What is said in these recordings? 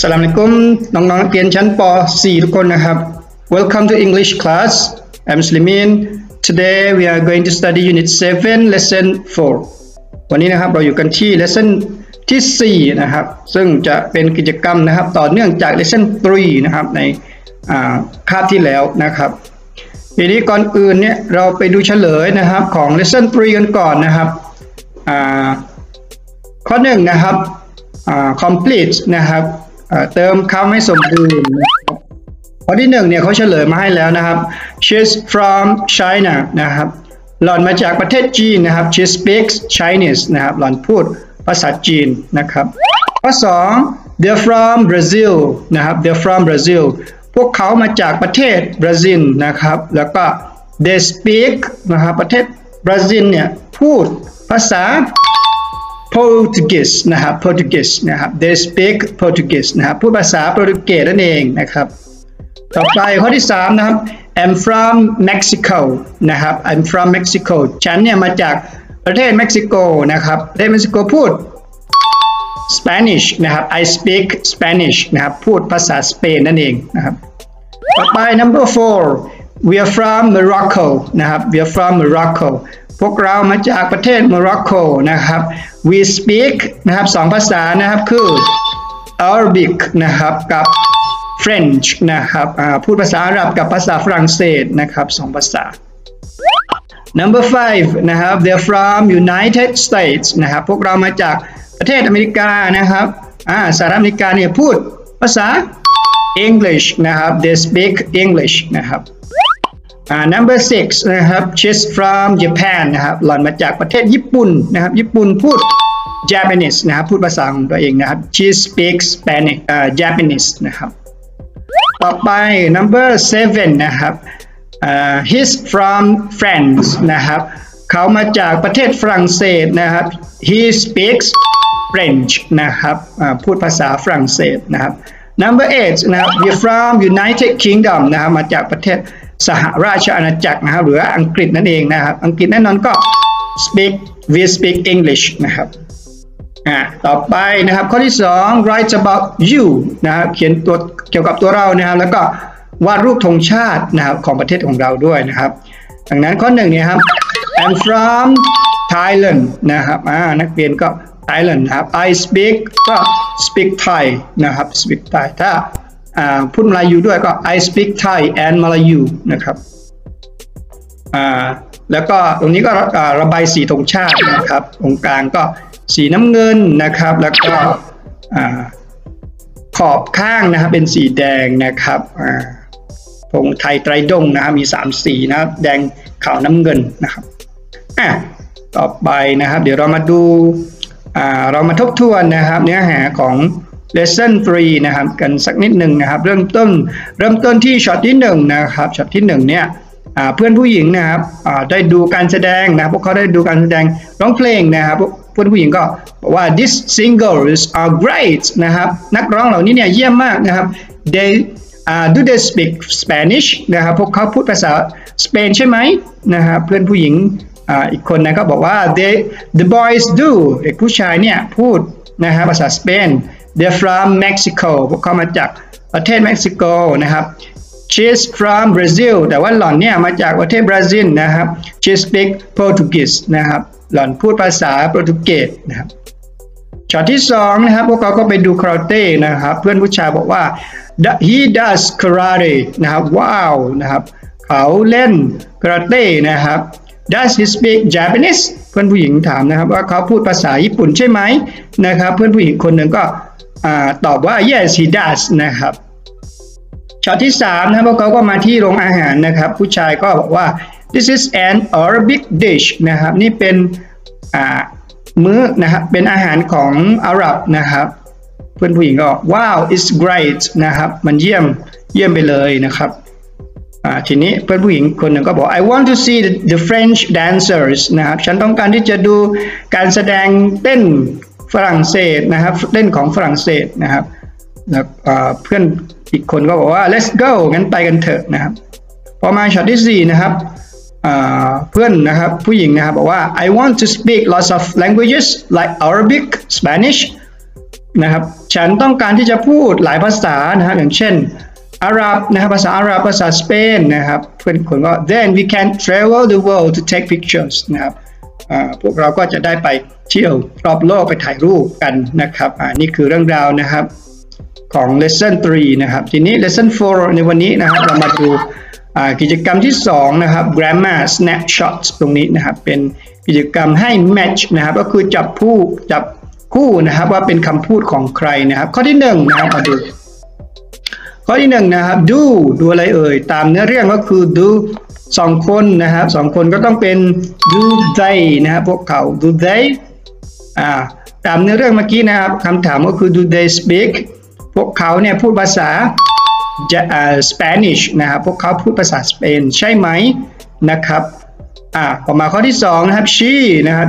สลามอะลัยกุมน้องๆนักเรียนชั้นป .4 ทุกคนนะครับ Welcome to English class. I'm Slimin. Today we are going to study Unit 7 Lesson 4. วันนี้นะครับเราอยู่กันที่ Lesson ที่4นะครับซึ่งจะเป็นกิจกรรมนะครับต่อเนื่องจาก Lesson 3นะครับในคาบที่แล้วนะครับทีนี้ก่อนอื่นเนี่ยเราไปดูเฉลยนะครับของ Lesson 3 กันก่อนนะครับข้อ1นะครับcomplete นะครับเติมคำให้สมบูรณ์ข้อที่1เนี่ยเขาเฉลยมาให้แล้วนะครับ she's from China นะครับหล่อนมาจากประเทศจีนนะครับ she speaks Chinese นะครับหล่อนพูดภาษาจีนนะครับข้อ2 they're from Brazil นะครับ they're from Brazil พวกเขามาจากประเทศบราซิลนะครับแล้วก็ they speak นะครับประเทศบราซิลเนี่ยพูดภาษาPortuguese นะครับ Portuguese นะครับ they speak Portuguese นะครับพูดภาษาโปรตุเกสนั่นเองนะครับต่อไปข้อที่3นะครับ I'm from Mexico นะครับ I'm from Mexico ฉันเนี่ยมาจากประเทศเม็กซิโกนะครับประเทศเม็กซิโกพูด Spanish นะครับ I speak Spanish นะครับพูดภาษาสเปนนั่นเองนะครับต่อไป number 4 we are from Morocco นะครับ we are from Moroccoพวกเรามาจากประเทศโมร็อกโกนะครับ we speak นะครับ2ภาษานะครับคือ Arabic นะครับกับ French นะครับพูดภาษาอาหรับกับภาษาฝรั่งเศสนะครับ2ภาษา number 5 นะครับ they're from United States นะครับพวกเรามาจากประเทศอเมริกานะครับสหรัฐอเมริกาเนี่ยพูดภาษา English นะครับ they speak English นะครับnumber 6 นะครับ she's from Japan นะครับหล่อนมาจากประเทศญี่ปุ่นนะครับญี่ปุ่นพูด Japanese นะครับพูดภาษาของตัวเองนะครับ she speaks Spanish Japanese นะครับต่อไป number 7 นะครับ he's from France นะครับเขามาจากประเทศฝรั่งเศสนะครับ he speaks French นะครับพูดภาษาฝรั่งเศสนะครับ number 8 นะครับ we're from United Kingdom นะครับมาจากประเทศสหราชอาณาจักรนะครับหรืออังกฤษนั่นเองนะครับอังกฤษแน่นอนก็ we speak English นะครับต่อไปนะครับข้อที่2 write about you นะครับเขียนตัวเกี่ยวกับตัวเรานะครับแล้วก็วาดรูปธงชาตินะครับของประเทศของเราด้วยนะครับดังนั้นข้อ1เนี่ยครับ I'm from Thailand นะครับนักเรียนก็ Thailand นะครับ I speak ก็ speak Thai นะครับ speak Thai ถ้าพูดมาลายูด้วยก็ I speak Thai and Malayu นะครับแล้วก็ตรงนี้ก็ระบายสีธงชาตินะครับตรงกลางก็สีน้ำเงินนะครับแล้วก็ขอบข้างนะครับเป็นสีแดงนะครับธงไทยไตรดงนะครับมี3สีนะครับแดงขาวน้ำเงินนะครับต่อไปนะครับเดี๋ยวเรามาดูเรามาทบทวนนะครับเนื้อหาของLesson 3 นะครับกันสักนิดหนึ่งนะครับเริ่มต้นที่ช็อตที่1นะครับช็อตที่1เนี่ยเพื่อนผู้หญิงนะครับได้ดูการแสดงนะพวกเขาได้ดูการแสดงร้องเพลงนะครับเพื่อนผู้หญิงก็บอกว่า these singers are great นะครับนักร้องเหล่านี้เนี่ยเยี่ยมมากนะครับ do they speak Spanish นะครับพวกเขาพูดภาษาสเปนใช่ไหมนะครับเพื่อนผู้หญิงอีกคนนะก็บอกว่า the boys do เด็กผู้ชายเนี่ยพูดนะครับภาษาสเปนThey're from Mexico พวกเขามาจากประเทศเม็กซิโกนะครับ She's from Brazil แต่ว่าหล่อนเนี่ยมาจากประเทศบราซิลนะครับ She speaks Portuguese นะครับหล่อนพูดภาษาโปรตุเกสนะครับช็อตที่2นะครับพวกเขาก็ไปดูคาราเต้นะครับเพื่อนผู้ชายบอกว่า he does karate นะครับว้าวนะครับเขาเล่นคาราเต้นะครับ Does he speak Japanese เพื่อนผู้หญิงถามนะครับว่าเขาพูดภาษาญี่ปุ่นใช่ไหมนะครับเพื่อนผู้หญิงคนหนึ่งก็ตอบว่า yes he does นะครับช็อตที่3นะครับพวกเขาก็มาที่โรงอาหารนะครับผู้ชายก็บอกว่า this is an Arabic dish นะครับนี่เป็นมื้อนะครับเป็นอาหารของอาหรับนะครับเพื่อนผู้หญิงก็ wow it's great นะครับมันเยี่ยมไปเลยนะครับทีนี้เพื่อนผู้หญิงคนหนึ่งก็บอก I want to see the French dancers นะครับฉันต้องการที่จะดูการแสดงเต้นฝรั่งเศสนะครับเต้นของฝรั่งเศสนะครับแล้วเพื่อนอีกคนก็บอกว่า let's go งั้นไปกันเถอะนะครับพอมาช็อตที่4นะครับเพื่อนนะครับผู้หญิงนะครับบอกว่า I want to speak lots of languages like Arabic Spanish นะครับฉันต้องการที่จะพูดหลายภาษานะครับอย่างเช่นอาหรับนะครับภาษาอาหรับภาษาสเปนนะครับเพื่อนคนก็ then we can travel the world to take pictures นะครับพวกเราก็จะได้ไปเที่ยวรอบโลกไปถ่ายรูปกันนะครับนี่คือเรื่องราวนะครับของ lesson 3 นะครับทีนี้ lesson 4 ในวันนี้นะครับเรามาดูกิจกรรมที่2นะครับ grammar snapshot ตรงนี้นะครับเป็นกิจกรรมให้ match นะครับก็คือจับคู่นะครับว่าเป็นคำพูดของใครนะครับข้อที่1นะครับมาดูข้อที่1นะครับดูอะไรเอ่ยตามเนื้อเรื่องก็คือ do 2 คนนะครับ2 คนก็ต้องเป็น do they นะครับพวกเขา do they ตามเนื้อเรื่องเมื่อกี้นะครับคำถามก็คือ do they speak พวกเขาเนี่ยพูดภาษาSpanish นะครับพวกเขาพูดภาษาสเปนใช่ไหมนะครับต่อมาข้อที่2นะครับ she นะครับ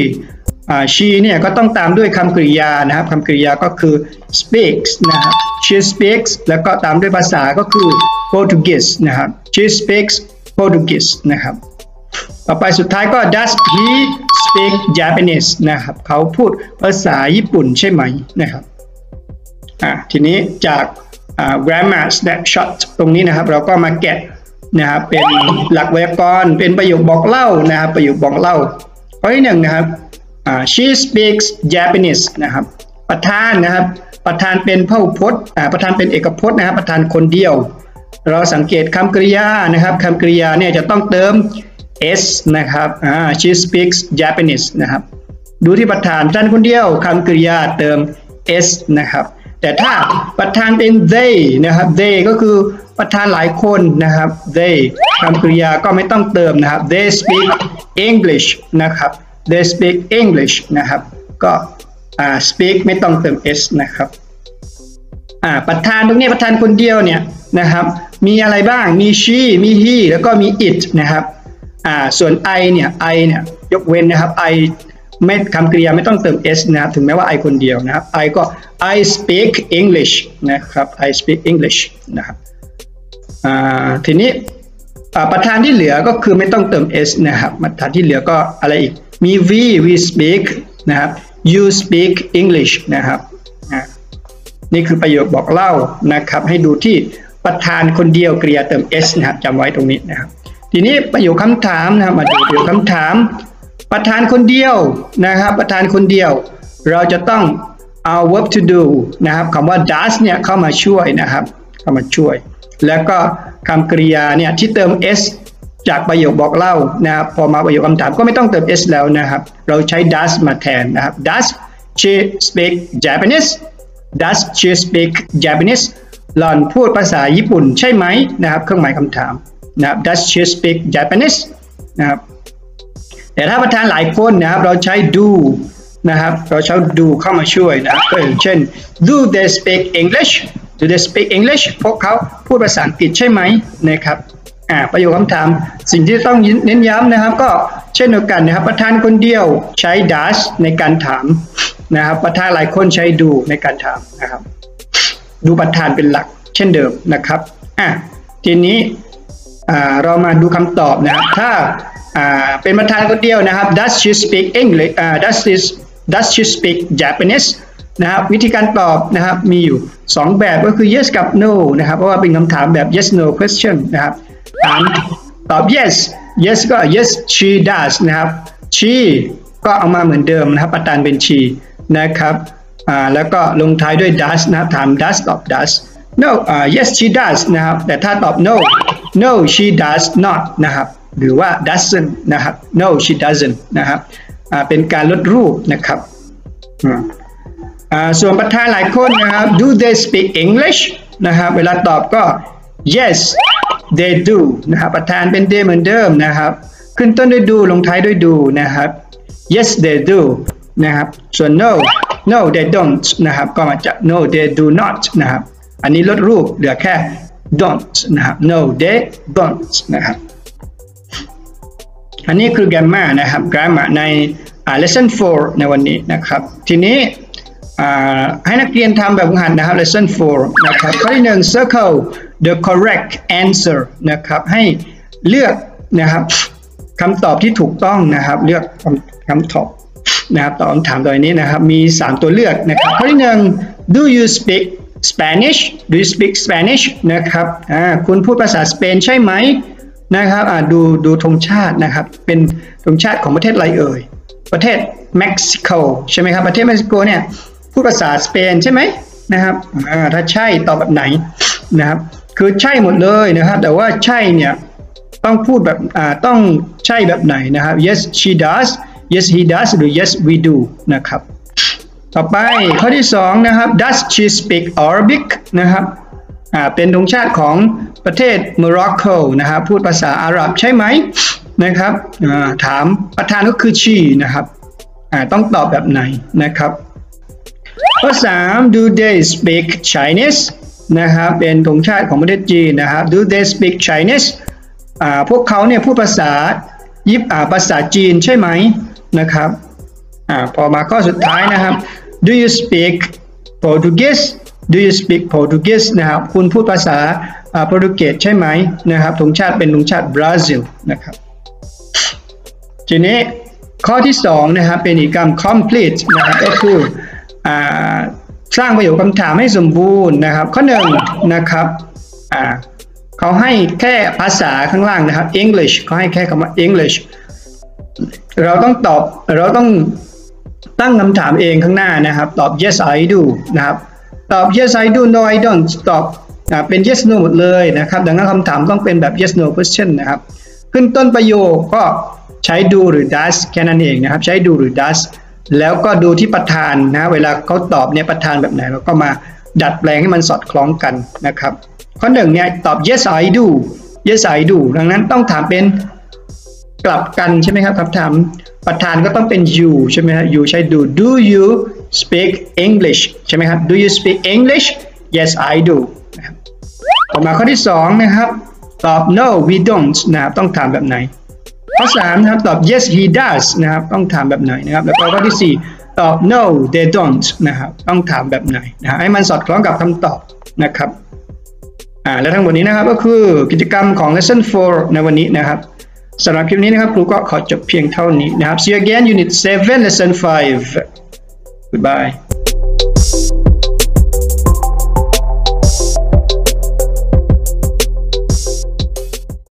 she เนี่ยก็ต้องตามด้วยคำกริยานะครับคำกริยาก็คือ speaks นะครับ she speaks แล้วก็ตามด้วยภาษาก็คือ Portuguese นะครับ she speaks Portuguese นะครับต่อไปสุดท้ายก็ does he speak Japanese นะครับเขาพูดภาษาญี่ปุ่นใช่ไหมนะครับทีนี้จาก grammar snapshot ตรงนี้นะครับเราก็มาแกะนะครับเป็นหลักไวยากรณ์เป็นประโยคบอกเล่านะครับประโยคบอกเล่าข้อที่1นะครับshe speaks Japanese นะครับประธานนะครับประธานเป็นพหูพจน์ประธานเป็นเอกพจน์นะครับประธานคนเดียวเราสังเกตคำกริยานะครับคำกริยาเนี่ยจะต้องเติม s นะครับshe speaks Japanese นะครับดูที่ประธานคนเดียวคำกริยาเติม s นะครับแต่ถ้าประธานเป็น they นะครับ they ก็คือประธานหลายคนนะครับ they คำกริยาก็ไม่ต้องเติมนะครับ they speak English นะครับ they speak English นะครับก็speak ไม่ต้องเติม s นะครับประธานตรงนี้ประธานคนเดียวเนี่ยนะครับมีอะไรบ้างมี she มี he แล้วก็มี it นะครับส่วน I เนี่ยยกเว้นนะครับ I ไม่คำกริยาไม่ต้องเติม s นะครับถึงแม้ว่า I คนเดียวนะครับ I ก็ I speak English นะครับ I speak English นะครับทีนี้ประธานที่เหลือก็คือไม่ต้องเติม s นะครับประธานที่เหลือก็อะไรอีกมี we speak นะครับ you speak English นะครับนี่คือประโยคบอกเล่านะครับให้ดูที่ประธานคนเดียวกริยาเติม s นะครับจำไว้ตรงนี้นะครับทีนี้ประโยคคำถามนะครับมาดูประโยคคำถามประธานคนเดียวนะครับประธานคนเดียวเราจะต้องเอา verb to do นะครับคำว่า does เนี่ยเข้ามาช่วยนะครับเข้ามาช่วยแล้วก็คำกริยาเนี่ยที่เติม s จากประโยคบอกเล่านะครับพอมาประโยคคำถามก็ไม่ต้องเติม s แล้วนะครับเราใช้ does มาแทนนะครับ does she speak Japanese does she speak Japanese หล่อนพูดภาษาญี่ปุ่นใช่ไหมนะครับเครื่องหมายคำถามนะครับ does she speak Japanese นะครับแต่ถ้าประธานหลายคนนะครับเราใช้ do นะครับเราใช้ do เข้ามาช่วยนะครับก็อย่างเช่น do they speak English do they speak English พวกเขาพูดภาษาอังกฤษใช่ไหมนะครับประโยคคำถามสิ่งที่ต้องเน้นย้ำนะครับก็เช่นเดียวกันนะครับประธานคนเดียวใช้ does ในการถามนะครับประธานหลายคนใช้ do ในการถามนะครับดูประธานเป็นหลักเช่นเดิมนะครับทีนี้เรามาดูคำตอบนะครับถ้าเป็นประธานคนเดียวนะครับ does she speak English does she speak Japanese นะครับวิธีการตอบนะครับมีอยู่2แบบก็คือ yes กับ no นะครับเพราะว่าเป็นคำถามแบบ yes no question นะครับตอบ yes ก็ yes she does นะครับ she ก็เอามาเหมือนเดิมนะครับประธานเป็น she นะครับแล้วก็ลงท้ายด้วย does นะครับถาม does ตอบ does no yes she does นะครับแต่ถ้าตอบ no she does not นะครับหรือว่า doesn't นะครับ no she doesn't นะครับเป็นการลดรูปนะครับส่วนประธานหลายคนนะครับ do they speak English นะครับเวลาตอบก็ yes they do นะครับประธานเป็น they เหมือนเดิมนะครับขึ้นต้นด้วย do ลงท้ายด้วย do นะครับ yes they do นะครับส่วน no they don't นะครับก็มาจาก no they do not นะครับอันนี้ลดรูปเหลือแค่ don't นะครับ no they don't นะครับอันนี้คือ grammar นะครับ grammar ในlesson 4 ในวันนี้นะครับทีนี้ให้นักเรียนทำแบบฝึกหัดนะครับ lesson 4 นะครับข้อที่1 circle the correct answer นะครับให้เลือกนะครับคำตอบที่ถูกต้องนะครับเลือกคำตอบนะครับตอบคำถามตัวนี้นะครับมี3ตัวเลือกนะครับข้อที่1 Do you speak Spanish Do you speak Spanish นะครับคุณพูดภาษาสเปนใช่ไหมนะครับดูธงชาตินะครับเป็นธงชาติของประเทศอะไรเอ่ยประเทศเม็กซิโกใช่ไหมครับประเทศเม็กซิโกเนี่ยพูดภาษาสเปนใช่ไหมนะครับถ้าใช่ตอบแบบไหนนะครับคือใช่หมดเลยนะครับแต่ว่าใช่เนี่ยต้องพูดแบบต้องใช่แบบไหนนะครับ yes she does yes he does หรือ yes we do นะครับต่อไปข้อที่2นะครับ does she speak Arabic นะครับเป็นธงชาติของประเทศโมร็อกโกนะครับพูดภาษาอาหรับใช่ไหมนะครับถามประธานก็คือ she นะครับต้องตอบแบบไหนนะครับข้อ3 do they speak Chinese นะครับเป็นธงชาติของประเทศจีนนะครับ do they speak Chinese พวกเขาเนี่ยพูดภาษาจีนใช่ไหมนะครับพอมาข้อสุดท้ายนะครับ do you speak Portuguese do you speak Portuguese นะครับคุณพูดภาษาโปรตุเกสใช่ไหมนะครับธงชาติเป็นธงชาติบราซิลนะครับทีนี้ข้อที่2นะครับเป็นอีกกรรม complete นะครับก็คือสร้างประโยคคำถามให้สมบูรณ์นะครับข้อ1นะครับเขาให้แค่ภาษาข้างล่างนะครับ English เขาให้แค่คำว่า English เราต้องตั้งคำถามเองข้างหน้านะครับตอบ yes I do นะครับตอบ yes I do no I don't ตอบเป็น yes no หมดเลยนะครับดังนั้นคำถามต้องเป็นแบบ yes no question นะครับขึ้นต้นประโยคก็ใช้ do หรือ does แค่นั้นเองนะครับใช้ do หรือ does แล้วก็ดูที่ประธานนะเวลาเขาตอบเนี่ยประธานแบบไหนเราก็มาดัดแปลงให้มันสอดคล้องกันนะครับข้อ1เนี่ยตอบ yes I do yes I do ดังนั้นต้องถามเป็นกลับกันใช่ไหมครับคำถามประธานก็ต้องเป็น you ใช่ไหมครับ you ใช้ do you speak English ใช่ไหมครับ do you speak English yes I do นะครับต่อมาข้อที่2นะครับตอบ no we don't นะครับต้องถามแบบไหนข้อ3นะครับตอบ yes he does นะครับต้องถามแบบไหนนะครับแล้วก็ข้อที่4ตอบ no they don't นะครับต้องถามแบบไหนนะให้มันสอดคล้องกับคำตอบนะครับและทั้งหมดนี้นะครับก็คือกิจกรรมของ lesson 4 ในวันนี้นะครับสำหรับคลิปนี้นะครับครูก็ขอจบเพียงเท่านี้นะครับ See you again unit 7 lesson 5 Goodbye